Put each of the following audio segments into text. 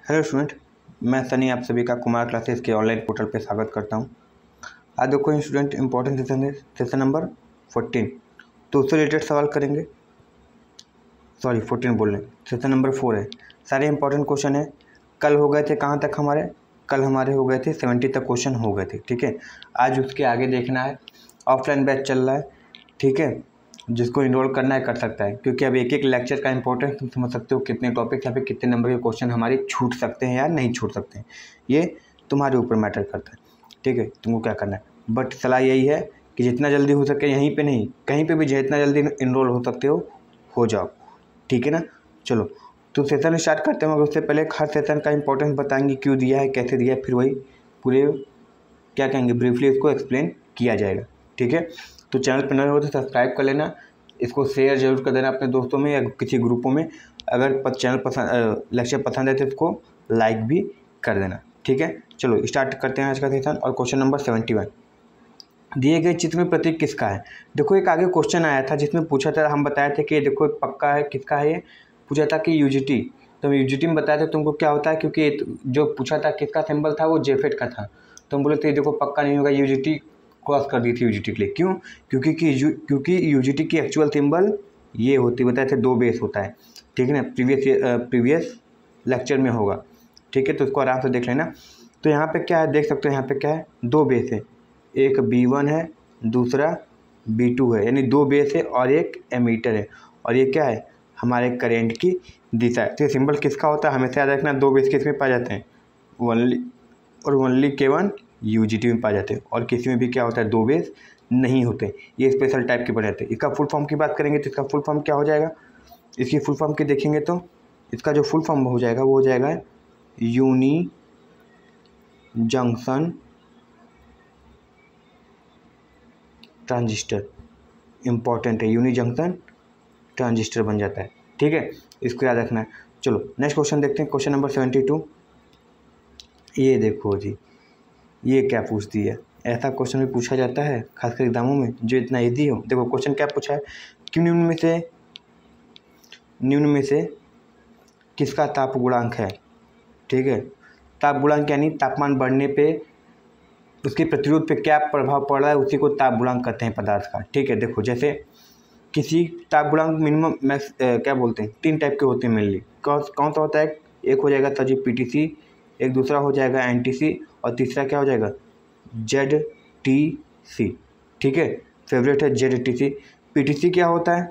Hello student, मैं सनी आप सभी का कुमार क्लासेस के ऑनलाइन पोर्टल पे स्वागत करता हूँ। आज देखो स्टूडेंट, इंपॉर्टेंट सेशन है, सेशन नंबर 14। तो उससे रिलेटेड सवाल करेंगे। 14 बोल रहे हैं, सेशन नंबर 4 है। सारे इंपॉर्टेंट क्वेश्चन है। कल हो गए थे कहाँ तक हमारे? कल हमारे हो गए थे 70 तक क्वेश्चन हो गए थे। ठीक है, आज उसके आगे देखना है। ऑफलाइन बैच चल रहा है, ठीक है। जिसको इनरोल करना है कर सकता है, क्योंकि अब एक एक लेक्चर का इंपॉर्टेंस तुम समझ सकते हो, कितने टॉपिक या फिर कितने नंबर के क्वेश्चन हमारे छूट सकते हैं या नहीं छूट सकते हैं। ये तुम्हारे ऊपर मैटर करता है, ठीक है, तुमको क्या करना है। बट सलाह यही है कि जितना जल्दी हो सके, यहीं पे नहीं कहीं पे भी जितना जल्दी इनरोल हो सकते हो जाओ, ठीक है ना। चलो तो सेशन स्टार्ट करते हैं, मगर उससे पहले हर सेशन का इंपॉर्टेंस बताएंगे, क्यों दिया है, कैसे दिया है, फिर वही पूरे क्या कहेंगे ब्रीफली इसको एक्सप्लेन किया जाएगा, ठीक है। तो चैनल पर नए हो तो सब्सक्राइब कर लेना, इसको शेयर जरूर कर देना अपने दोस्तों में या किसी ग्रुपों में। अगर चैनल पसंद लेक्चर पसंद है तो इसको लाइक भी कर देना, ठीक है। चलो स्टार्ट करते हैं आज का सेशन। और क्वेश्चन नंबर 71, दिए गए चित्र में प्रतीक किसका है। देखो एक आगे क्वेश्चन आया था जिसमें पूछा था, हम बताए थे कि देखो पक्का है, किसका है ये पूछा था कि यूजीटी। तो यूजीटी में बताया था तुमको क्या होता है, क्योंकि जो पूछा था किसका सिंबल था वो जेफेट का था। तो हम बोले थे देखो पक्का नहीं होगा, यूजीटी क्रॉस कर दी थी यूजीटी के लिए। क्यों? क्योंकि यूजीटी की एक्चुअल सिंबल ये होती, बताए थे 2 बेस होता है, ठीक है ना। प्रीवियस लेक्चर में होगा, ठीक है, तो उसको आराम से देख लेना। तो यहाँ पे क्या है, देख सकते हो यहाँ पे क्या है, 2 बेस है, एक B1 है, दूसरा B2 है, यानी 2 बेस है और एक एमीटर है। और ये क्या है, हमारे करंट की दिशा है। तो ये सिंबल किसका होता है हमेशा याद रखना, 2 बेस किस में पाए जाते हैं, ओनली केवल यूजीटी में पाए जाते हैं, और किसी में भी क्या होता है 2 बेस नहीं होते, ये स्पेशल टाइप के बने जाते हैं। इसका फुल फॉर्म की बात करेंगे तो इसका फुल फॉर्म क्या हो जाएगा, इसकी फुल फॉर्म की देखेंगे तो इसका जो फुल फॉर्म हो जाएगा वो हो जाएगा यूनी जंक्शन ट्रांजिस्टर। इंपॉर्टेंट है, यूनी जंक्शन ट्रांजिस्टर बन जाता है, ठीक है, इसको याद रखना है। चलो नेक्स्ट क्वेश्चन देखते हैं, क्वेश्चन नंबर 72। ये देखो जी, ये क्या पूछ दिया, ऐसा क्वेश्चन भी पूछा जाता है खासकर एग्जामों में जो इतना ईजी हो। देखो क्वेश्चन क्या पूछा है कि निम्न में से किसका ताप गुणांक है, ठीक है। ताप गुणांक यानी तापमान बढ़ने पे उसके प्रतिरोध पे क्या प्रभाव पड़ रहा है, उसी को ताप गुणांक कहते हैं पदार्थ का, ठीक है। देखो जैसे किसी ताप गुणांक मिनिमम मैक्स क्या बोलते हैं, 3 टाइप के होते हैं मेनली। कौन सा होता है, एक हो जाएगा सर जी PTC, एक दूसरा हो जाएगा NTC, और तीसरा क्या हो जाएगा ZTC, ठीक है। फेवरेट है ZTC। PTC क्या होता है,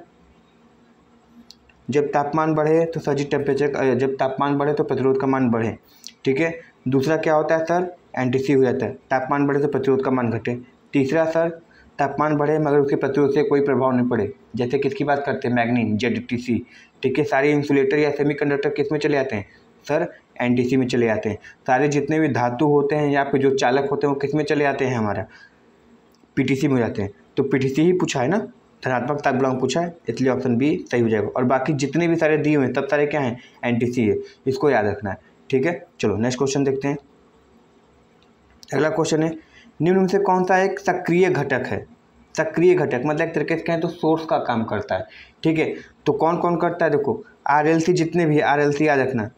जब तापमान बढ़े तो सर जी टेम्परेचर, जब तापमान बढ़े तो प्रतिरोध का मान बढ़े, ठीक है। दूसरा क्या होता है सर, NTC हो जाता है, तापमान बढ़े तो प्रतिरोध का मान घटे। तीसरा सर, तापमान बढ़े मगर उसके प्रतिरोध से कोई प्रभाव नहीं पड़े, जैसे किसकी बात करते हैं, मैग्नीन, ZTC, ठीक है। सारे इंसुलेटर या सेमीकंडक्टर किस में चले आते हैं सर, NTC में चले आते हैं। सारे जितने भी धातु होते हैं या फिर जो चालक होते हैं वो किस में चले आते हैं, हमारा PTC में हो जाते हैं। तो PTC ही पूछा है ना, धनात्मक ताप गुणांक पूछा है, इसलिए ऑप्शन बी सही हो जाएगा। और बाकी जितने भी सारे दिए हुए हैं तब सारे क्या हैं, NTC है, इसको याद रखना है, ठीक है। चलो नेक्स्ट क्वेश्चन देखते हैं। अगला क्वेश्चन है, निम्न में से कौन सा एक सक्रिय घटक है। सक्रिय घटक मतलब एक तरीके से कहें तो सोर्स का काम करता है, ठीक है। तो कौन कौन करता है, देखो RLC, जितने भी RLC याद रखना,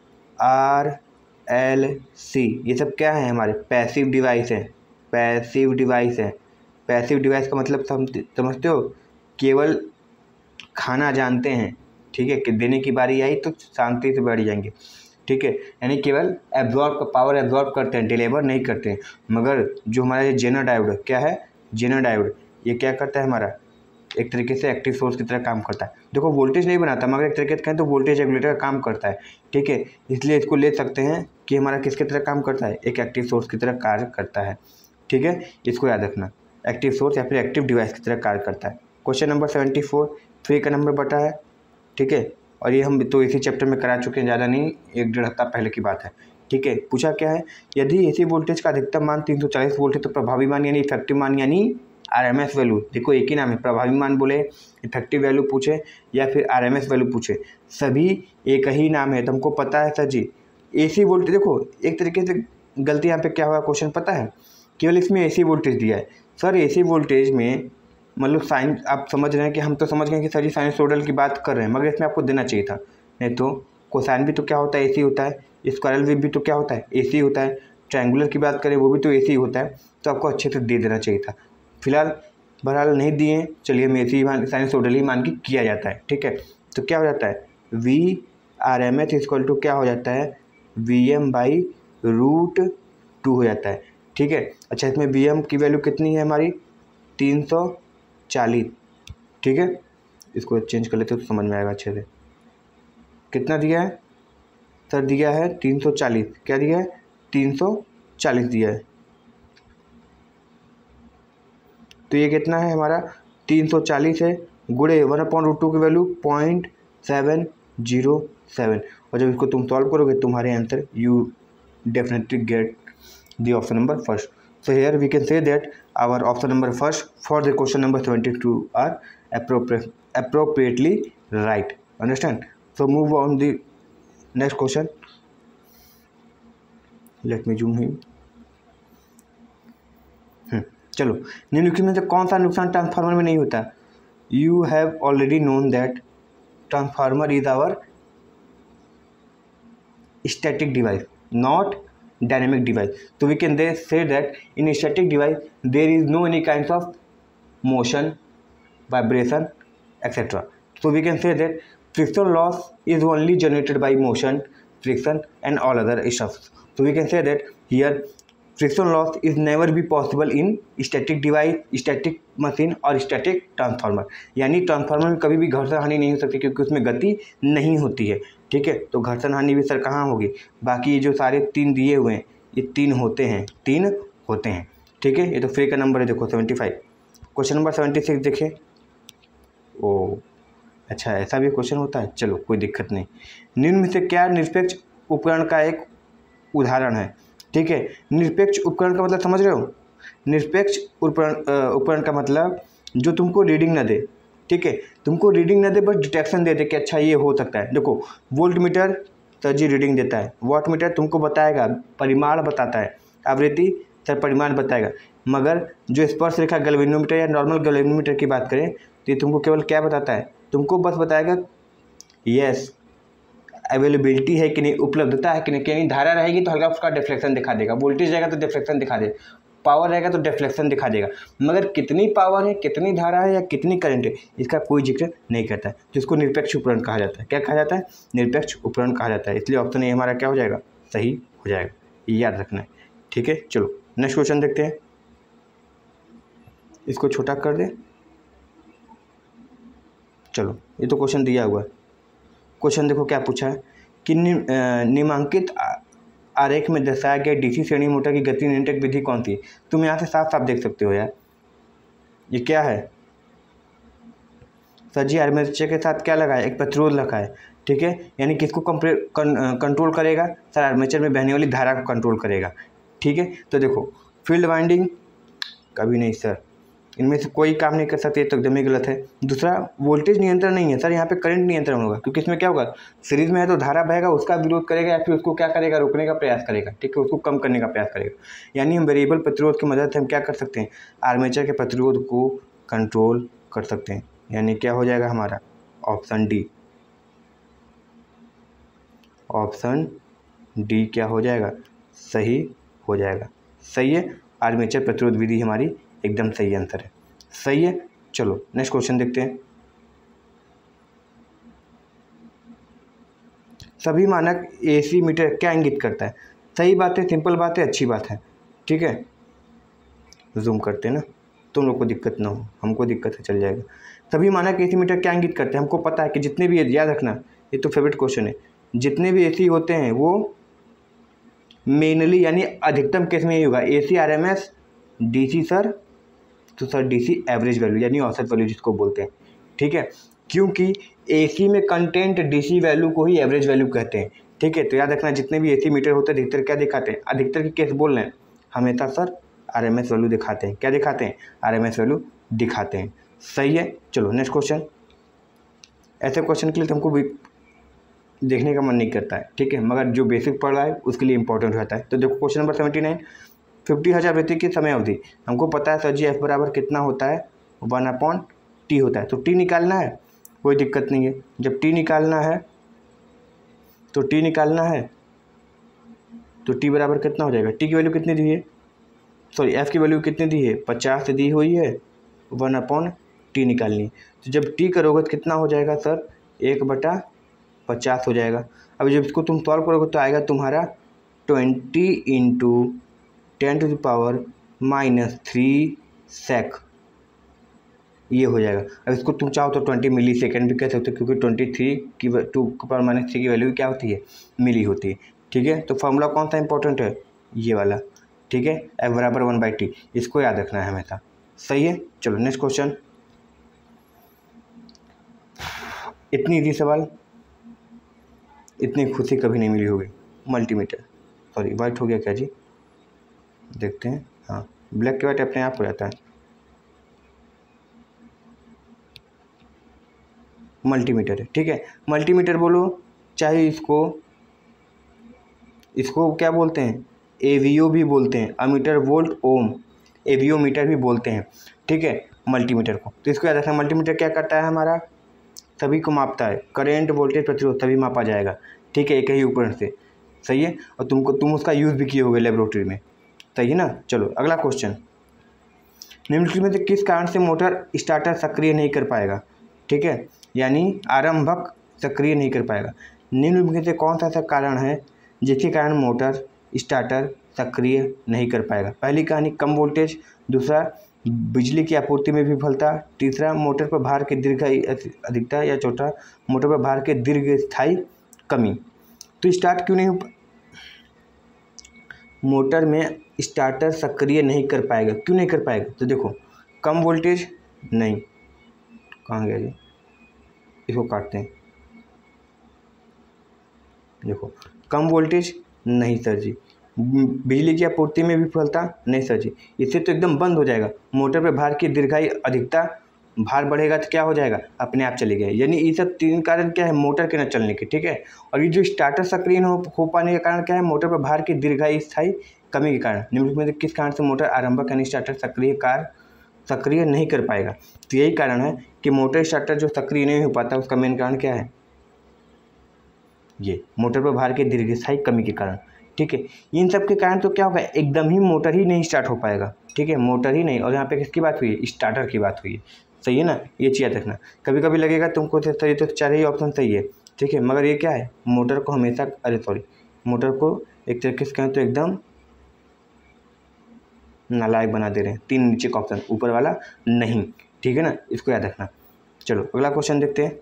RLC ये सब क्या है, हमारे पैसिव डिवाइस है। पैसिव डिवाइस है, पैसिव डिवाइस का मतलब समझते हो, केवल खाना जानते हैं, ठीक है, कि देने की बारी आई तो शांति से बैठ जाएंगे, ठीक है, यानी केवल पावर एब्जॉर्ब करते हैं, डिलीवर नहीं करते हैं। मगर जो हमारा ये जेनर डायोड क्या है, जेनर डायोड ये क्या करता है, हमारा एक तरीके से एक्टिव सोर्स की तरह काम करता है। देखो वोल्टेज नहीं बनाता मगर एक तरीके से कहें तो वोल्टेज रेगुलेटर का काम करता है, ठीक है। इसलिए इसको ले सकते हैं कि हमारा किसकी तरह काम करता है, एक एक्टिव सोर्स की तरह कार्य करता है, ठीक है, इसको याद रखना, एक्टिव सोर्स या फिर एक्टिव डिवाइस की तरह कार्य करता है। क्वेश्चन नंबर 74, 3 का नंबर बटा है, ठीक है। और ये हम तो इसी चैप्टर में करा चुके हैं, ज़्यादा नहीं, 1-1.5 हफ्ता पहले की बात है, ठीक है। पूछा क्या है, यदि AC वोल्टेज का अधिकतम मान 340 वोल्ट है तो प्रभावी मान यानी इफेक्टिव मान यानी RMS वैल्यू, देखो एक ही नाम है, प्रभावी मान बोले, इफेक्टिव वैल्यू पूछे या फिर RMS वैल्यू पूछे, सभी एक ही नाम है। तो हमको पता है सर जी AC वोल्टेज, देखो एक तरीके से गलती यहाँ पे क्या हुआ, क्वेश्चन पता है, केवल इसमें AC वोल्टेज दिया है सर। AC वोल्टेज में मतलब साइन आप समझ रहे हैं कि हम तो समझ गए कि सर जी साइनसोइडल की बात कर रहे हैं, मगर इसमें आपको देना चाहिए था, नहीं तो कोसाइन भी तो क्या होता है, AC होता है। स्क्वायरल वेव भी तो क्या होता है, AC होता है। ट्रायंगुलर की बात करें वो भी तो AC होता है। तो आपको अच्छे से दे देना चाहिए था। फिलहाल बहरहाल नहीं दिए, चलिए हम AC साइनसोइडल ही मान के किया जाता है, ठीक है। तो क्या हो जाता है, VRMS इक्वल टू क्या हो जाता है, VM/√2 हो जाता है, ठीक है। अच्छा, इसमें VM की वैल्यू कितनी है हमारी, 340, ठीक है। इसको चेंज कर लेते तो समझ में आएगा अच्छे से। कितना दिया है सर, दिया है 340, क्या दिया है, 340 दिया है। तो ये कितना है हमारा, 340 है, गुणे 1/√2 की वैल्यू 0.707। और जब इसको तुम सॉल्व करोगे तुम्हारे answer you definitely get the option number first. So here we can say that our option number first for the question number 72 are appropriately right. Understand? So move on the next question. Let me zoom in. चलो, निम्नलिखित में से कौन सा नुकसान transformer में नहीं होता। You have already known that transformer is our static device, not dynamic device. So we can say that in a static device there is no any kinds of motion, vibration, etc. So we can say that friction loss is only generated by motion, friction and all other stuff. So we can say that here friction loss is never be possible in static device, static machine और static transformer. यानी transformer में कभी भी घर्षण हानि नहीं हो सकती क्योंकि उसमें गति नहीं होती है, ठीक है। तो घर्षण हानि भी सर कहाँ होगी, बाकी ये जो सारे 3 दिए हुए हैं ये 3 होते हैं, 3 होते हैं, ठीक है। ये तो फ्री का नंबर है, देखो 75। क्वेश्चन नंबर 76 देखिए। ओ अच्छा, ऐसा भी क्वेश्चन होता है, चलो कोई दिक्कत नहीं। निम्न में से क्या निरपेक्ष उपकरण का एक उदाहरण है, ठीक है। निरपेक्ष उपकरण का मतलब समझ रहे हो, निरपेक्ष उपकरण का मतलब जो तुमको रीडिंग ना दे, ठीक है, तुमको रीडिंग ना दे बस डिटेक्शन दे दे कि अच्छा ये हो सकता है। देखो volt meter sir ji reading देता है, वाट मीटर तुमको बताएगा, परिमाण बताता है, आवृत्ति सर परिमाण बताएगा, मगर जो स्पर्श रेखा गैल्वेनोमीटर या नॉर्मल गैल्वेनोमीटर की बात करें तो ये तुमको केवल क्या बताता है, तुमको बस बताएगा यस अवेलेबिलिटी है कि नहीं, उपलब्धता है कि नहीं धारा रहेगी तो हल्का उसका डिफ्लेक्शन दिखा देगा, वोल्टेज रहेगा तो डिफ्लेक्शन दिखा देगा, पावर रहेगा तो डिफ्लेक्शन दिखा देगा, मगर कितनी पावर है, कितनी धारा है या कितनी करंट है इसका कोई जिक्र नहीं करता है। तो इसको निरपेक्ष उपकरण कहा जाता है। क्या कहा जाता है, निरपेक्ष उपकरण कहा जाता है। इसलिए ऑप्शन ए हमारा क्या हो जाएगा, सही हो जाएगा, ये याद रखना है, ठीक है। चलो नेक्स्ट क्वेश्चन देखते हैं, इसको छोटा कर दे। चलो ये तो क्वेश्चन दिया हुआ है। क्वेश्चन देखो क्या पूछा है कि निम्नांकित आरेख में दर्शाया गया डीसी श्रेणी मोटर की गति नियंत्रक विधि कौन सी। तुम यहाँ से साफ साफ देख सकते हो यार, ये क्या है सर जी, आर्मेचर के साथ क्या लगा है, एक प्रतिरोध लगा है, ठीक है। यानी किसको कंट्रोल करेगा सर, आर्मेचर में बहने वाली धारा को कंट्रोल करेगा, ठीक है। तो देखो फील्ड वाइंडिंग कभी नहीं सर, इनमें से कोई काम नहीं कर सकते, तो एकदम ही गलत है। दूसरा वोल्टेज नियंत्रण नहीं है सर, यहाँ पे करंट नियंत्रण होगा, क्योंकि इसमें क्या होगा, सीरीज में है तो धारा बहेगा, उसका विरोध करेगा या फिर उसको क्या करेगा, रोकने का प्रयास करेगा, ठीक है, उसको कम करने का प्रयास करेगा। यानी हम वेरिएबल प्रतिरोध की मदद से हम क्या कर सकते हैं, आर्मेचर के प्रतिरोध को कंट्रोल कर सकते हैं। यानी क्या हो जाएगा हमारा ऑप्शन डी, ऑप्शन डी क्या हो जाएगा, सही हो जाएगा, सही है। आर्मेचर प्रतिरोध विधि हमारी एकदम सही आंसर है, सही है। चलो नेक्स्ट क्वेश्चन देखते हैं। सभी मानक एसी मीटर क्या इंगित करता है, सही बात है, सिंपल बात है, अच्छी बात है, ठीक है। जूम करते हैं ना, तुम लोग को दिक्कत ना हो, हमको दिक्कत है, चल जाएगा। सभी मानक एसी मीटर क्या इंगित करते हैं, हमको पता है कि जितने भी, याद रखना ये तो फेवरेट क्वेश्चन है, जितने भी एसी होते हैं वो मेनली यानी अधिकतम केस में यही होगा, एसी आरएमएस, डीसी सर तो सर डीसी एवरेज वैल्यू यानी औसत वैल्यू जिसको बोलते हैं, ठीक है। क्योंकि एसी में कंटेंट डीसी वैल्यू को ही एवरेज वैल्यू कहते हैं, ठीक है। तो याद रखना जितने भी एसी मीटर होते हैं अधिकतर क्या दिखाते हैं, अधिकतर की केस बोल रहे हैं, हमेशा सर आरएमएस वैल्यू दिखाते हैं, क्या दिखाते हैं, आरएमएस वैल्यू दिखाते हैं, सही है। चलो नेक्स्ट क्वेश्चन, ऐसे क्वेश्चन के लिए तुमको भी देखने का मन नहीं करता है, ठीक है, मगर जो बेसिक पढ़ रहा है उसके लिए इंपॉर्टेंट रहता है। तो देखो क्वेश्चन नंबर 79, 50,000 वृत्ति की समय अवधि, हमको पता है सर जी एफ बराबर कितना होता है, 1/T होता है। तो टी निकालना है, कोई दिक्कत नहीं है। जब टी निकालना है तो टी निकालना है, तो टी बराबर कितना हो जाएगा, टी की वैल्यू कितनी दी है, सॉरी एफ़ की वैल्यू कितनी दी है, 50 दी हुई है, 1/टी निकालनी है। तो जब टी करोगे तो कितना हो जाएगा सर, 1/50 हो जाएगा। अब जब इसको तुम सॉल्व करोगे तो आएगा तुम्हारा 20 × 10⁻³ सेक, ये हो जाएगा। अब इसको तुम चाहो तो 20 मिली सेकेंड भी कह सकते हो, क्योंकि 23 की 2⁻³ की वैल्यू क्या होती है, मिली होती है। ठीक है, तो फॉर्मूला कौन सा इंपॉर्टेंट है, ये वाला। ठीक है, F बराबर 1/t, इसको याद रखना है हमेशा। सही है, चलो नेक्स्ट क्वेश्चन। इतनी इजी सवाल, इतनी खुशी कभी नहीं मिली होगी। मल्टीमीटर, सॉरी वाइट हो गया क्या जी, देखते हैं। हाँ, ब्लैक के वाइट अपने आप हो जाता है। मल्टीमीटर है, ठीक है। मल्टीमीटर बोलो, चाहे इसको क्या बोलते हैं, एवीओ भी बोलते हैं, अमीटर वोल्ट ओम, एवियोमीटर भी बोलते हैं। ठीक है, मल्टीमीटर को, तो इसको याद रखना। मल्टीमीटर क्या करता है, हमारा सभी को मापता है, करंट वोल्टेज प्रतिरोध सभी मापा जाएगा। ठीक है, एक ही उपकरण से। सही है, और तुम उसका यूज़ भी किए होगे लेबोरेटरी में। सही है ना। चलो अगला क्वेश्चन, निम्नलिखित में से किस कारण से मोटर स्टार्टर सक्रिय नहीं कर पाएगा। ठीक है, यानी आरंभक सक्रिय नहीं कर पाएगा। निम्नलिखित में से कौन सा ऐसा कारण है जिसके कारण मोटर स्टार्टर सक्रिय नहीं कर पाएगा। पहली कहानी कम वोल्टेज, दूसरा बिजली की आपूर्ति में विफलता, तीसरा मोटर पर भार की दीर्घ अधिकता, या चौथा मोटर पर भार के दीर्घस्थायी कमी। तो स्टार्ट क्यों नहीं, मोटर में स्टार्टर सक्रिय नहीं कर पाएगा, क्यों नहीं कर पाएगा, तो देखो कम वोल्टेज नहीं, कहाँ गया जी, इसको काटते हैं। देखो कम वोल्टेज नहीं सर जी, बिजली की आपूर्ति में विफलता नहीं सर जी, इससे तो एकदम बंद हो जाएगा। मोटर पे भार की दीर्घाई अधिकता, भार बढ़ेगा तो क्या हो जाएगा, अपने आप चले गए। यानी ये सब तीन कारण क्या है, मोटर के न चलने के। ठीक है, और ये जो स्टार्टर सक्रिय हो पाने का कारण क्या है, मोटर पर भार की दीर्घाई स्थायी कमी के कारण। निम्नलिखित में किस कारण से मोटर आरंभक यानी स्टार्टर सक्रिय नहीं कर पाएगा। तो यही कारण है कि मोटर स्टार्टर जो सक्रिय नहीं हो पाता, उसका मेन कारण क्या है, ये मोटर पर भार के दीर्घस्थायी कमी के कारण। ठीक है, इन सब के कारण तो क्या होगा, एकदम ही मोटर ही नहीं स्टार्ट हो पाएगा। ठीक है, मोटर ही नहीं, और यहाँ पे किसकी बात हुई है, स्टार्टर की बात हुई है। सही है ना, ये चीज़ याद रखना। कभी कभी लगेगा तुमको सही तो चार ही ऑप्शन सही है। ठीक है, मगर ये क्या है, मोटर को हमेशा, मोटर को एक तरीके से कहें तो एकदम नालायक बना दे रहे हैं। तीन नीचे का ऑप्शन, ऊपर वाला नहीं। ठीक है ना, इसको याद रखना। चलो अगला क्वेश्चन देखते हैं।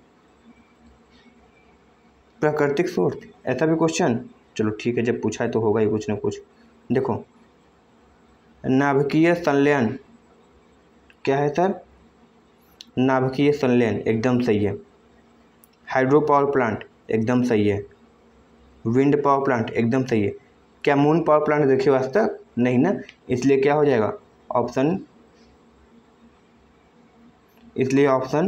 प्राकृतिक सोर्स, ऐसा भी क्वेश्चन, चलो ठीक है, जब पूछा है तो होगा ही कुछ ना कुछ। देखो नाभिकीय संलयन क्या है सर, नाभिकीय संलयन एकदम सही है। हाइड्रो पावर प्लांट एकदम सही है। विंड पावर प्लांट एकदम सही है। क्या मून पावर प्लांट देखे हो आज तक, नहीं ना, इसलिए क्या हो जाएगा ऑप्शन, इसलिए ऑप्शन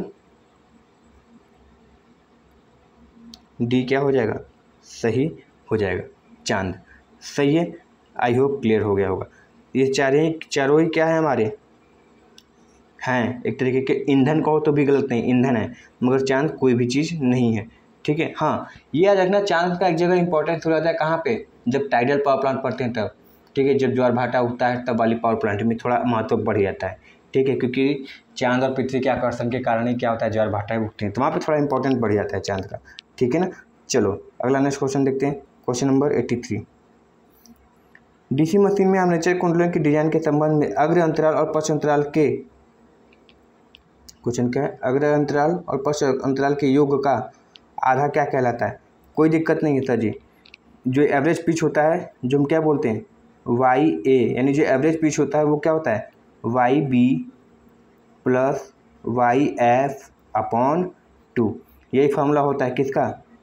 डी क्या हो जाएगा, सही हो जाएगा, चांद। सही है, आई होप क्लियर हो गया होगा। ये चारों ही क्या है हमारे, हैं एक तरीके के ईंधन कहो तो भी गलत नहीं, ईंधन है, मगर चांद कोई भी चीज़ नहीं है। ठीक है, हाँ ये याद रखना, चांद का एक जगह इंपॉर्टेंस हो जाता है कहाँ पे, जब टाइडल पावर प्लांट पढ़ते हैं तब। ठीक है, जब ज्वार भाटा उठता है तब वाली पावर प्लांट में थोड़ा महत्व बढ़ जाता है। ठीक है, क्योंकि चांद और पृथ्वी के आकर्षण के कारण ही क्या होता है, ज्वार भाटा उठते हैं, तो वहाँ पे थोड़ा इंपॉर्टेंस बढ़ जाता है चांद का। ठीक है ना। चलो अगला नेक्स्ट क्वेश्चन देखते हैं, क्वेश्चन नंबर 83। डीसी मशीन में आर्मेचर कुंडलों की डिजाइन के संबंध में अग्र अंतराल और पश्च अंतराल के, क्वेश्चन क्या है, अग्र अंतराल और पश्च अंतराल के योग का आधा क्या कहलाता है। कोई दिक्कत नहीं है सर जी, जो एवरेज पिच होता है, जो हम क्या बोलते हैं वाई ए, यानी जो एवरेज पिच होता है वो क्या होता है Y B plus Y F upon 2। यही फॉर्मूला होता है किसका,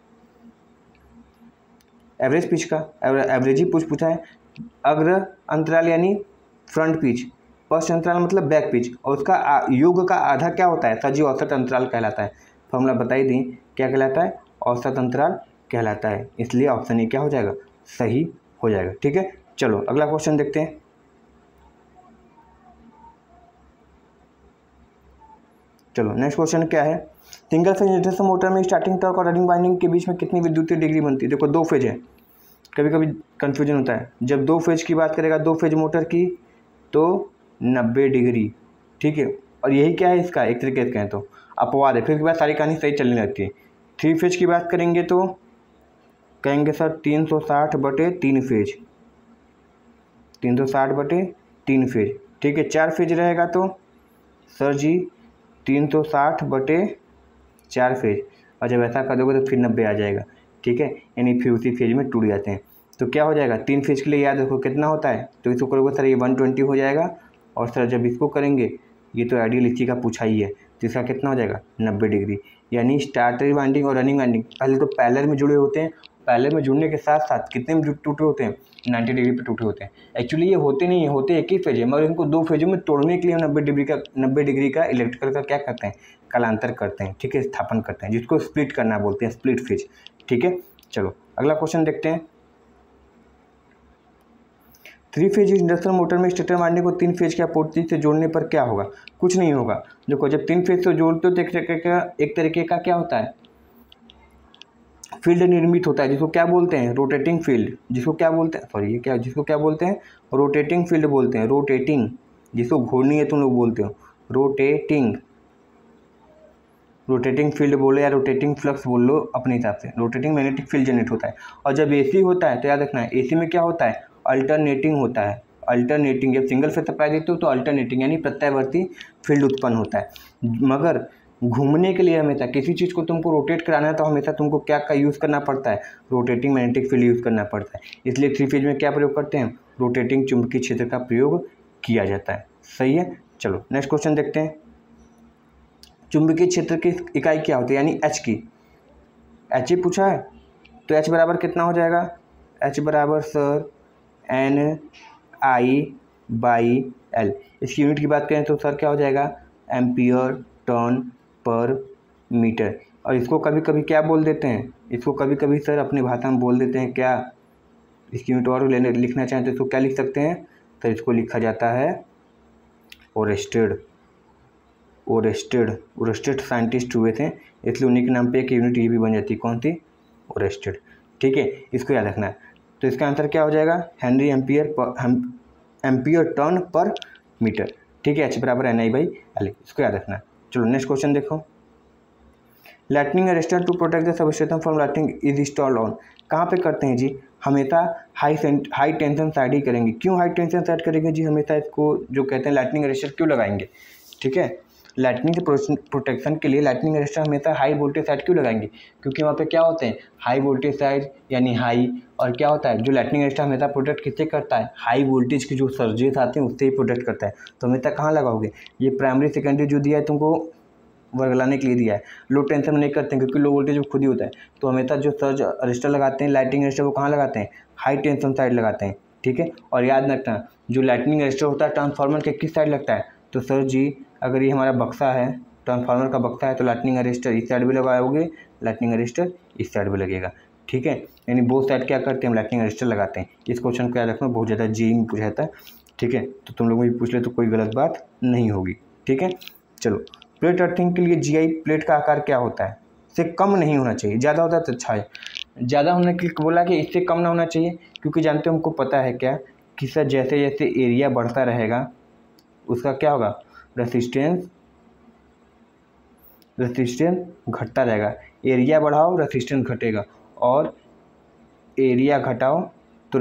एवरेज पिच का। एवरेज ही पूछा है। अग्र अंतराल यानी फ्रंट पिच, पश्च अंतराल मतलब बैक पिच, और उसका योग का आधा क्या होता है सर जी, औसत अंतराल कहलाता है। फॉर्मूला बताई दी, क्या कहलाता है, औसत अंतराल कहलाता है। इसलिए ऑप्शन ए क्या हो जाएगा, सही हो जाएगा। ठीक है, चलो अगला क्वेश्चन देखते हैं। चलो नेक्स्ट क्वेश्चन क्या है, सिंगल फेज इंडक्शन मोटर में स्टार्टिंग टॉर्क और रनिंग वाइंडिंग के बीच में कितनी विद्युतीय डिग्री बनती है। देखो 2 फेज है, कभी कभी कन्फ्यूजन होता है, जब 2 फेज की बात करेगा 2 फेज मोटर की तो 90 डिग्री, ठीक है। और यही क्या है इसका एक तरीके से कहें तो अपवाद है, फिर उसके बाद सारी कहानी सही चलने लगती है। 3 फेज की बात करेंगे तो कहेंगे सर 360/3 फेज, 360/3 फेज, ठीक है। 4 फेज रहेगा तो सर जी 360/4 फेज, और जब ऐसा कर दोगे तो फिर 90 आ जाएगा, ठीक है। यानी फिर उसी फेज में टूट जाते हैं। तो क्या हो जाएगा 3 फेज के लिए याद रखो कितना होता है, तो इसको करोगे सर ये 120 हो जाएगा, और सर जब इसको करेंगे ये तो आइडियल इसी का पूछा ही है, तो इसका कितना हो जाएगा 90 डिग्री। यानी स्टार्टर वाइंडिंग और रनिंग वाइंडिंग पहले तो पैरेलल में जुड़े होते हैं, पैरेलल में जुड़ने के साथ साथ कितने में टूटे होते हैं, 90 डिग्री पे टूटे होते हैं। एक्चुअली ये होते नहीं है, होते एक ही फेज है, मगर इनको 2 फेजों में तोड़ने के लिए 90 डिग्री का इलेक्ट्रिकल का क्या करते हैं, कलांतर करते हैं, ठीक है, स्थापन करते हैं, जिसको स्प्लिट करना बोलते हैं, स्प्लिट फेज, ठीक है। चलो अगला क्वेश्चन देखते हैं। 3 फेज इंडक्शन मोटर में स्टेटर वाइंडिंग को 3 फेज की आपूर्ति से जोड़ने पर क्या होगा, कुछ नहीं होगा। देखो जब 3 फेज से जोड़ते हो तो एक तरीके का क्या होता है, फील्ड निर्मित होता है, जिसको क्या बोलते हैं, रोटेटिंग फील्ड, जिसको क्या बोलते हैं, सॉरी ये क्या, जिसको क्या बोलते हैं, रोटेटिंग फील्ड बोलते हैं, रोटेटिंग, जिसको घूर्णी है तुम लोग बोलते हो, रोटेटिंग फील्ड बोलो या रोटेटिंग फ्लक्स बोल लो अपने हिसाब से, रोटेटिंग मैग्नेटिक फील्ड जनरेट होता है। और जब एसी होता है तो याद रखना है एसी में क्या होता है, अल्टरनेटिंग होता है, अल्टरनेटिंग, जब सिंगल फेज सप्लाई देते हो तो अल्टरनेटिंग यानी प्रत्यावर्ती फील्ड उत्पन्न होता है। मगर घूमने के लिए हमेशा किसी चीज़ को तुमको रोटेट कराना है तो हमेशा तुमको क्या का यूज़ करना पड़ता है, रोटेटिंग मैग्नेटिक फील्ड यूज़ करना पड़ता है। इसलिए 3 फेज में क्या प्रयोग करते हैं, रोटेटिंग चुंबकीय क्षेत्र का प्रयोग किया जाता है, सही है। चलो नेक्स्ट क्वेश्चन देखते हैं। चुंबकीय क्षेत्र की इकाई क्या होती है, यानी एच की, एच ही पूछा है तो एच बराबर कितना हो जाएगा, एच बराबर सर NI/L। इसकी यूनिट की बात करें तो सर क्या हो जाएगा, एम्पियर टर्न पर मीटर। और इसको कभी कभी क्या बोल देते हैं, इसको कभी कभी सर अपनी भाषा में बोल देते हैं क्या, इसकी यूनिट और लिखना चाहें तो इसको क्या लिख सकते हैं, तो इसको लिखा जाता है ओरेस्टेड। ओरेस्टेड साइंटिस्ट हुए थे, इसलिए उन्हीं के नाम पे एक यूनिट ये भी बन जाती है, कौन सी, ओरेस्टेड, ठीक है। इसको याद रखना है। तो इसका आंसर क्या हो जाएगा, हेनरी एम्पियर टर्न पर मीटर, ठीक है। H बराबर NI/L, इसको याद रखना है। चलो नेक्स्ट क्वेश्चन देखो। Lightning arrester to protect the substation from lightning is installed on, कहाँ पे करते हैं जी, हमेशा हाई टेंशन साइड ही करेंगे। क्यों हाई टेंशन साइड करेंगे जी, हमेशा इसको जो कहते हैं लाइटनिंग अरेस्टर क्यों लगाएंगे, ठीक है। लाइटनिंग के प्रोटेक्शन के लिए लाइटनिंग अरेस्टर हमेशा हाई वोल्टेज साइड क्यों लगाएंगे, क्योंकि वहाँ पे क्या होते हैं, हाई वोल्टेज साइड यानी हाई, और क्या होता है जो लाइटनिंग अरेस्टर हमेशा प्रोटेक्ट किससे करता है, हाई वोल्टेज की जो सर्जेस आते हैं उससे ही प्रोटेक्ट करता है। तो हमेशा कहाँ लगाओगे, ये प्राइमरी सेकेंडरी जो दिया है तुमको वर्गलाने के लिए दिया है, लो टेंशन में नहीं करते हैं क्योंकि लो वोल्टेज खुद ही होता है। तो हमेशा जो सर्ज अरेस्टर लगाते हैं लाइटनिंग अरेस्टर वो कहाँ लगाते हैं, हाई टेंशन साइड लगाते हैं, ठीक है। और याद रखना जो लाइटनिंग अरेस्टर होता है ट्रांसफार्मर के किस साइड लगता है, तो सर जी अगर ये हमारा बक्सा है, ट्रांसफार्मर का बक्सा है, तो लाइटनिंग अरेस्टर इस साइड भी लगाओगे, लाइटनिंग अरेस्टर इस साइड भी लगेगा, ठीक है। यानी बोथ साइड क्या करते हैं, हम लाइटनिंग अरेस्टर लगाते हैं। इस क्वेश्चन को याद रखना, बहुत ज़्यादा जी में पूछा जाता है, ठीक है। तो तुम लोग भी पूछ ले तो कोई गलत बात नहीं होगी, ठीक है। चलो प्लेट अर्थिंग के लिए GI प्लेट का आकार क्या होता है, इससे कम नहीं होना चाहिए, ज़्यादा होता है तो अच्छा है, ज़्यादा होने के लिए बोला कि इससे कम ना होना चाहिए, क्योंकि जानते हो हमको पता है क्या कि सर जैसे जैसे एरिया बढ़ता रहेगा उसका क्या होगा, रेसिस्टेंस घटता रहेगा। एरिया बढ़ाओ रेसिस्टेंस घटेगा, और एरिया घटाओ तो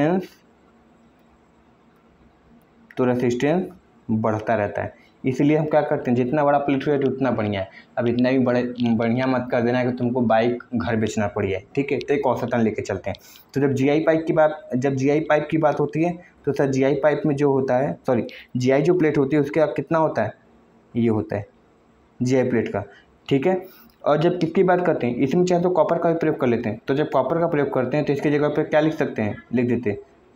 रेसिस्टेंस बढ़ता रहता है। इसलिए हम क्या करते हैं, जितना बड़ा प्लेट हो उतना बढ़िया है। अब इतना भी बढ़िया मत कर देना है कि तुमको बाइक घर बेचना पड़ी है, ठीक है। तो एक औसतन लेके चलते हैं। तो जब GI पाइप की बात होती है तो सर GI पाइप में जो होता है, सॉरी GI जो प्लेट होती है उसके कितना होता है, ये होता है GI प्लेट का, ठीक है। और जब किसकी बात करते हैं, इसमें चाहे तो कॉपर का भी प्रयोग कर लेते हैं। तो जब कॉपर का प्रयोग करते हैं तो इसकी जगह पर क्या लिख सकते हैं, लिख देते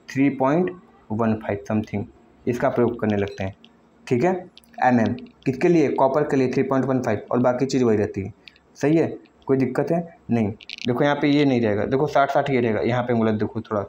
3.15 समथिंग, इसका प्रयोग करने लगते हैं, ठीक है। mm किसके लिए, कॉपर के लिए 3.15, और बाकी चीज़ वही रहती है, सही है, कोई दिक्कत है नहीं। देखो यहाँ पे ये नहीं रहेगा, देखो 60 ये रहेगा, यहाँ पे गलत देखो थोड़ा,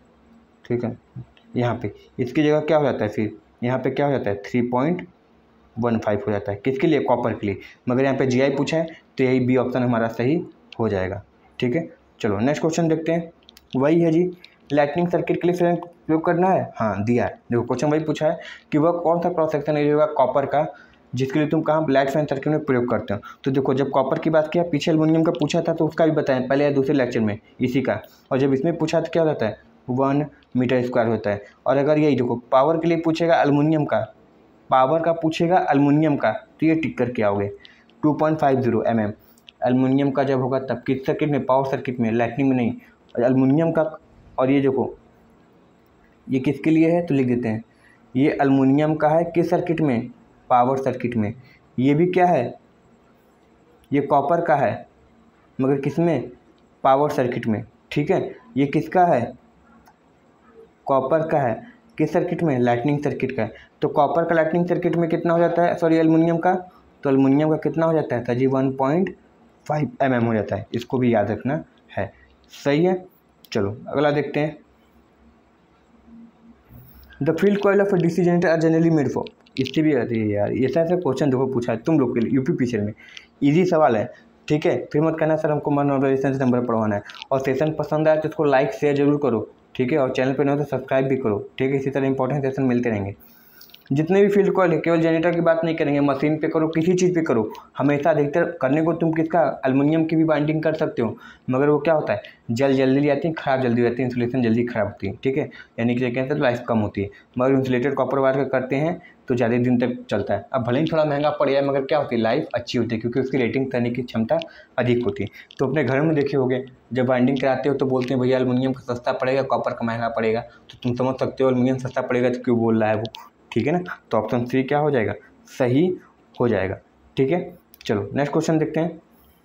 ठीक है। यहाँ पे इसकी जगह क्या हो जाता है, फिर यहाँ पे क्या हो जाता है 0.15 हो जाता है। किसके लिए? कॉपर के लिए। मगर यहाँ पे GI पूछा है तो यही बी ऑप्शन हमारा सही हो जाएगा। ठीक है, चलो नेक्स्ट क्वेश्चन देखते हैं। वही है जी, लाइटनिंग सर्किट के लिए फिर प्रयोग करना है। हाँ दिया है, देखो क्वेश्चन वही पूछा है कि वह कौन सा क्रॉस सेक्शन एरिया होगा कॉपर का जिसके लिए तुम कहाँ लाइट फैन सर्किट में प्रयोग करते हो। तो देखो जब कॉपर की बात किया, पीछे एल्युमिनियम का पूछा था तो उसका भी बताएं पहले या दूसरे लेक्चर में इसी का। और जब इसमें पूछा तो क्या होता है 1 मीटर स्क्वायर होता है। और अगर यही देखो पावर के लिए पूछेगा एल्युमिनियम का, पावर का पूछेगा एल्युमिनियम का, तो ये टिक करके आओगे 2.50 mm एल्युमिनियम का जब होगा तब। किस सर्किट में? पावर सर्किट में, लाइटनिंग में नहीं, एल्युमिनियम का। और ये देखो ये किसके लिए है तो लिख देते हैं, ये एल्युमिनियम का है किस सर्किट में? पावर सर्किट में। ये भी क्या है? ये कॉपर का है मगर किस में? पावर सर्किट में। ठीक है, ये किसका है? कॉपर का है किस सर्किट में? लाइटनिंग सर्किट का है। तो कॉपर का लाइटनिंग सर्किट में कितना हो जाता है, सॉरी एल्युमिनियम का, तो एल्युमिनियम का कितना हो जाता है जी 1.5 mm हो जाता है। इसको भी याद रखना है। सही है, चलो अगला देखते हैं। The field coil of DC generator are generally made for. इससे भी अरे यार ऐसा ऐसा क्वेश्चन देखो पूछा है तुम लोग के लिए यूपी पीछे में, इजी सवाल है। ठीक है, फिर मत कहना सर हमको नॉर्मलाइजेशन से नंबर पढ़वाना है। और सेशन पसंद आए तो इसको लाइक शेयर जरूर करो। ठीक है, और चैनल पर नहीं हो तो सब्सक्राइब भी करो। ठीक है, इसी तरह इंपॉर्टेंट सेशन मिलते रहेंगे। जितने भी फील्ड कॉइल है, केवल जनरेटर की बात नहीं करेंगे, मशीन पे करो, किसी चीज़ पे करो, हमेशा अधिकतर करने को तुम किसका? एल्युमिनियम की भी बाइंडिंग कर सकते हो। मगर वो क्या होता है जल्दी आती है, ख़राब जल्दी रहती है, इंसुलेशन जल्दी ख़राब होती है। ठीक है, यानी कि कहते हैं लाइफ कम होती है। मगर इंसुलेटेड कॉपर वायर का करते हैं तो ज़्यादा दिन तक चलता है। अब भले ही थोड़ा महंगा पड़ जाए मगर क्या होती है लाइफ अच्छी होती है, क्योंकि उसकी रेटिंग करने की क्षमता अधिक होती है। तो अपने घर में देखे होगे जब बाइंडिंग कराते हो तो बोलते हैं भैया एल्युमिनियम का सस्ता पड़ेगा, कॉपर का महंगा पड़ेगा। तो तुम समझ सकते हो एल्युमिनियम सस्ता पड़ेगा तो क्यों बोल रहा है वो। ठीक है ना, तो ऑप्शन सी क्या हो जाएगा? सही हो जाएगा। ठीक है, चलो नेक्स्ट क्वेश्चन देखते हैं।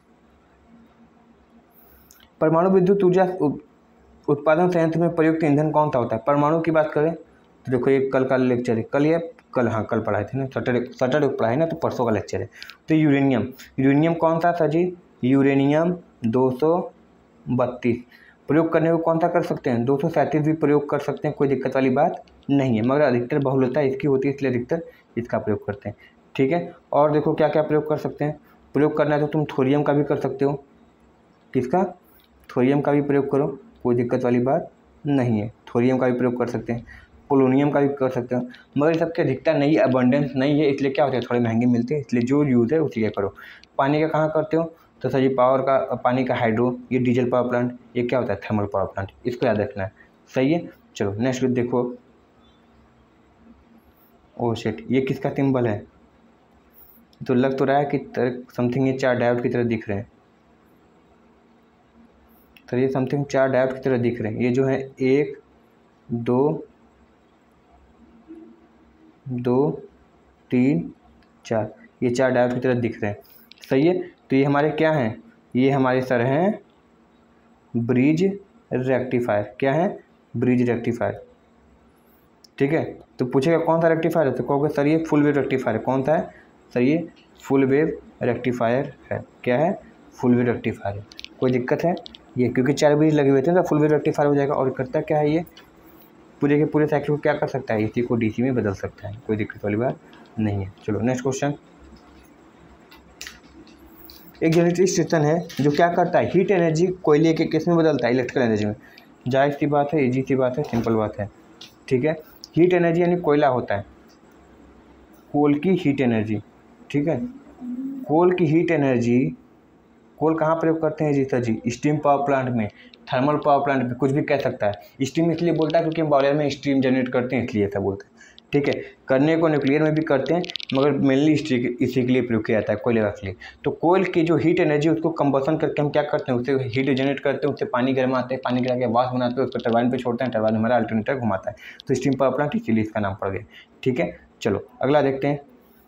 परमाणु विद्युत ऊर्जा उत्पादन संयंत्र में प्रयुक्त ईंधन कौन सा होता है? परमाणु की बात करें तो देखो ये कल का लेक्चर है, कल पढ़ाए थे ना, सैटरडे पढ़ाए ना, तो परसों का लेक्चर है। तो यूरेनियम कौन सा था जी? यूरेनियम 232 प्रयोग करने को कौन सा कर सकते हैं? 237 भी प्रयोग कर सकते हैं, कोई दिक्कत वाली बात नहीं है। मगर अधिकतर बहुलता इसकी होती है इसलिए अधिकतर इसका प्रयोग करते हैं। ठीक है, और देखो क्या क्या प्रयोग कर सकते हैं। प्रयोग करना है तो तुम थोरियम का भी कर सकते हो। किसका? थोरियम का भी प्रयोग करो, कोई दिक्कत वाली बात नहीं है। थोरियम का भी प्रयोग कर सकते हैं, पोलोनियम का भी कर सकते हो। मगर सबके अधिकता नहीं, अबंडेंस नहीं है, इसलिए क्या होता है थोड़े महंगे मिलते हैं, इसलिए जो यूज़ है उसी का करो। पानी का कहाँ करते हो? तो सर जी पावर का, पानी का हाइड्रो, ये डीजल पावर प्लांट, ये क्या होता है थर्मल पावर प्लांट, इसको याद रखना है। सही है, चलो नेक्स्ट देखो। ओह शिट, ये किसका सिंबल है? तो लग तो रहा है कि समथिंग ये 4 डायोड की तरह दिख रहे हैं। तो ये समथिंग 4 डायोड की तरह दिख रहे हैं। ये जो है 1 2 3 4, ये 4 डायोड की तरह दिख रहे हैं। सही है, तो ये हमारे क्या हैं? ये हमारे सर हैं ब्रिज रेक्टिफायर। क्या है? Bridge rectifier. ठीक है, तो पूछेगा कौन सा रेक्टिफायर है तो कहोगे सर ये फुल वेव रेक्टिफायर है। कौन सा है? सर ये फुल वेव रेक्टिफायर है। क्या है? फुल वेव रेक्टिफायर है। कोई दिक्कत है? ये क्योंकि 4 ब्रिज लगे हुए थे तो फुल वेव रेक्टिफायर हो जाएगा। और करता क्या है ये पूरे के पूरे साइकिल को क्या कर सकता है? एसी को डीसी में बदल सकता है, कोई दिक्कत वाली बात नहीं है। चलो नेक्स्ट क्वेश्चन। एक जनरेटर स्टेशन है जो क्या करता है? हीट एनर्जी कोयले के किस में बदलता है? इलेक्ट्रिकल एनर्जी में। जायज़ सी बात है, इजी सी बात है, सिंपल बात है। ठीक है, हीट एनर्जी यानी कोयला होता है, कोल की हीट एनर्जी। ठीक है, कोल की हीट एनर्जी, कोल कहाँ प्रयोग करते हैं जी sir ji? Steam power plant में, थर्मल पावर प्लांट में, कुछ भी कह सकता है। स्टीम इसलिए बोलता है क्योंकि हम बॉयलर में स्टीम जनरेट करते हैं इसलिए ऐसा बोलते हैं। ठीक है, करने को न्यूक्लियर में भी करते हैं मगर मेनली इसी के लिए प्रयोग किया जाता है, कोयले के लिए। तो कोयल की जो हीट एनर्जी उसको कंबसन करके हम क्या करते हैं? उससे हीट जनरेट करते हैं, उससे पानी गर्माते हैं, पानी गिरा के वाष्प बनाते हैं, उसको टरबाइन पे छोड़ते हैं, टरबाइन हमारा अल्टरनेटर घुमाता है। तो स्टीम पावर प्लांट इसीलिए इसका नाम पड़ गया। ठीक है, चलो अगला देखते हैं।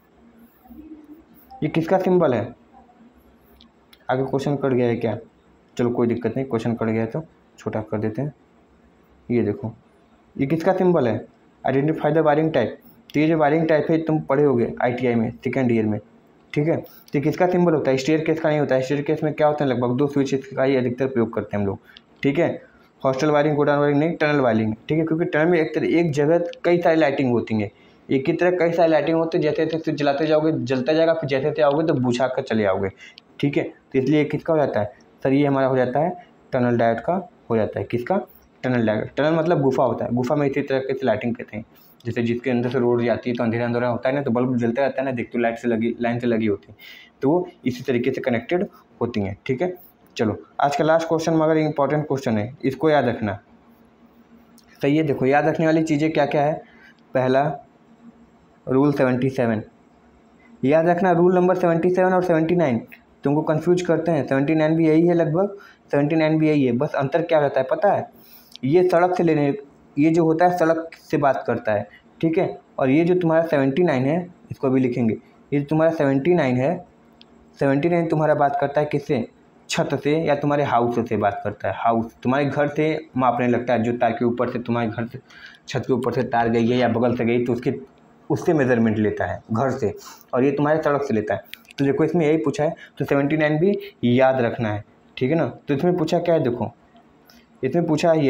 ये किसका सिंबल है? आगे क्वेश्चन कट गया है क्या? चलो कोई दिक्कत नहीं, क्वेश्चन कट गया है तो छोटा कर देते हैं। ये देखो ये किसका सिंबल है? Identify the wiring type. तो ये जो वायरिंग टाइप है तुम पढ़े होगे ITI में सेकेंड ईयर में। ठीक है, तो किसका सिंबल होता है? स्टेयर केस का नहीं होता है। स्टेयर केस में क्या होता है लगभग 2 स्विच का ही अधिकतर प्रयोग करते हैं हम लोग। ठीक है, हॉस्टल वायरिंग, गोडाउन वायरिंग नहीं, टनल वायरिंग। ठीक है, क्योंकि टनल में एक जगह कई सारी लाइटिंग होती है, एक ही तरह कई सारे लाइटिंग होते हैं, जैसे जैसे जलाते जाओगे जलता जाएगा, फिर जैसे जैसे आओगे तो बुझा कर चले आओगे, ठीक है। तो इसलिए किसका हो जाता है सर, ये हमारा हो जाता है टनल डायोड का हो जाता है। किसका? Tunnel diode. टनल मतलब गुफा होता है, गुफा में इसी तरह से लाइटिंग करते हैं, जैसे जिसके अंदर से रोड जाती है तो अंधेरा अंधेरा होता है ना, तो बल्ब जलता रहता है ना, देखते हो लाइट से लगी, लाइन से लगी होती है, तो वो इसी तरीके से कनेक्टेड होती हैं, ठीक है। चलो आज का लास्ट क्वेश्चन मगर इंपॉर्टेंट क्वेश्चन है, इसको याद रखना। सही है, देखो याद रखने वाली चीज़ें क्या क्या है। पहला रूल 77 याद रखना, रूल नंबर 77 और 79 तुमको कंफ्यूज करते हैं। 79 भी यही है, लगभग 79 भी यही है, बस अंतर क्या रहता है पता है, ये सड़क से लेने, ये जो होता है सड़क से बात करता है, ठीक है। और ये जो तुम्हारा 79 है, इसको भी लिखेंगे, ये जो तुम्हारा 79 है, 79 तुम्हारा बात करता है किससे? छत से या तुम्हारे हाउस से बात करता है। हाउस तुम्हारे घर से मापने लगता है, जो तार के ऊपर से तुम्हारे घर से छत के ऊपर से तार गई है या बगल से गई तो उसके उससे मेज़रमेंट लेता है घर से, और ये तुम्हारे सड़क से लेता है। तो देखो इसमें यही पूछा है, तो 79 भी याद रखना है, ठीक है ना। तो इसमें पूछा क्या है, देखो इसमें पूछा है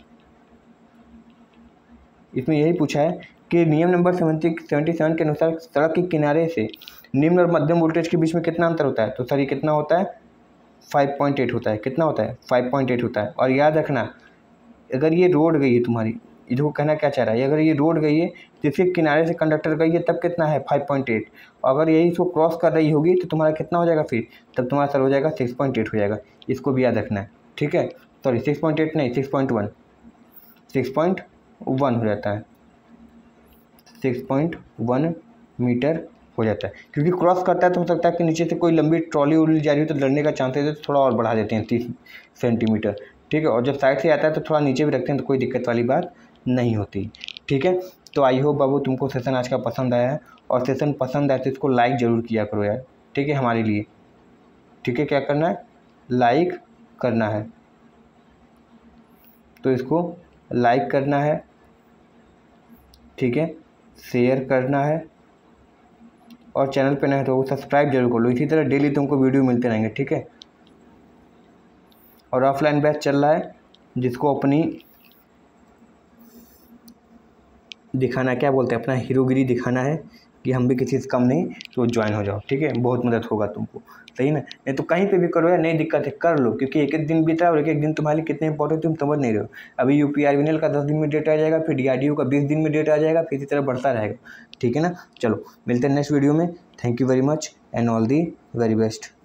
यही पूछा है कि नियम नंबर 77 के अनुसार सड़क के किनारे से निम्न और मध्यम वोल्टेज के बीच में कितना अंतर होता है? तो सर ये कितना होता है? 5.8 होता है। कितना होता है? 5.8 होता है। और याद रखना, अगर ये रोड गई है तुम्हारी, इसको कहना क्या चाह रहा है, अगर ये रोड गई है तो इसके किनारे से कंडक्टर गई है तब कितना है? 5.8। अगर यही इसको क्रॉस कर रही होगी तो तुम्हारा कितना हो जाएगा फिर? तब तुम्हारा सर हो जाएगा 6.8 हो जाएगा। इसको भी याद रखना है, ठीक है। सॉरी 6.8 नहीं, 6.1 हो जाता है, 6.1 मीटर हो जाता है। क्योंकि क्रॉस करता है तो हो सकता है कि नीचे से कोई लंबी ट्रॉली उली जा रही हो तो लड़ने का चांसेस है, तो थोड़ा और बढ़ा देते हैं 30 सेंटीमीटर, ठीक है। और जब साइड से आता है तो थोड़ा नीचे भी रखते हैं तो कोई दिक्कत वाली बात नहीं होती, ठीक है। तो आई होप बाबू तुमको सेशन आज का पसंद आया है, और सेशन पसंद आए तो इसको लाइक ज़रूर किया करो यार, ठीक है, हमारे लिए, ठीक है। क्या करना है? लाइक करना है, तो इसको लाइक करना है, ठीक है, शेयर करना है, और चैनल पे नए तो सब्सक्राइब जरूर कर लो। इसी तरह डेली तुमको वीडियो मिलते रहेंगे, ठीक है। और ऑफलाइन बैच चल रहा है, जिसको अपनी दिखाना, क्या बोलते हैं, अपना हीरोगिरी दिखाना है कि हम भी किसी से कम नहीं, तो ज्वाइन हो जाओ, ठीक है। बहुत मदद होगा तुमको, सही ना। नहीं तो कहीं पे भी करो यार, नहीं दिक्कत है, कर लो, क्योंकि एक एक दिन बीता है और एक एक दिन तुम्हारे लिए कितने इंपॉर्टेंट तुम समझ नहीं रहे हो। अभी UPRVNL का 10 दिन में डेट आ जाएगा, फिर DRDO का 20 दिन में डेट आ जाएगा, फिर इसी तरह बढ़ता रहेगा, ठीक है ना। चलो मिलते हैं नेक्स्ट वीडियो में। Thank you very much and all the very best.